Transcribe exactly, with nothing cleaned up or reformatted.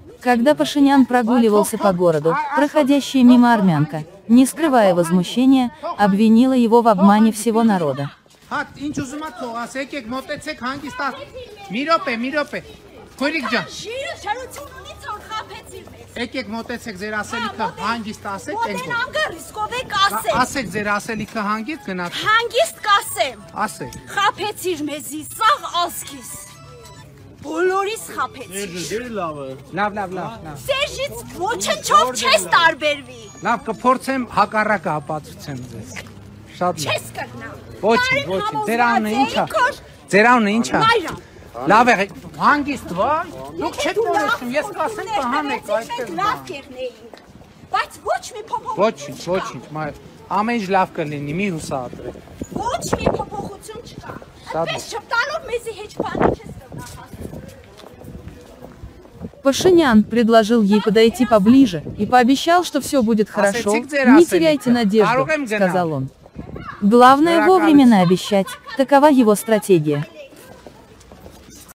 Когда Пашинян прогуливался по городу, проходящая мимо армянка, не скрывая возмущения, обвинила его в обмане всего народа. Եկեք մոտեցեք ձեր ասելիքը հանգիստ ասեք ասեք ձեր ասելիքը հանգիստ գնաց հանգիստ կասեմ ասեք խափեցիր մեզի սաղ ասքիս բոլորիս խափեցիր լավ լավ լավ լավ Սերժից ոչնչով չես տարբերվի լավ կփորձեմ հակառակը ապացուցեմ ձեզ շատ չես կգնա ոչինչ ոչինչ ձեր անունը ի՞նչ է ձեր անունը ի՞նչ է Լավ եղեք, հանգիստ վայ, դուք չեք որոշում, ես կասեմ կհանեք այդպես լավ կերնեինք, բայց ոչ մի փոփոխություն Ոչինչ, ոչինչ, ամեն ինչ լավ կլինի, մի հուսահատվեք Ոչ մի փոփոխություն չկա, այդպես չպտալով մեզի հեչ բանը չես կգնա Пашинян предложил ей подойти поближе и пообещал, что все будет хорошо, не теряйте надежду, сказал он. Главное вовремя обещать, такова его стратегия.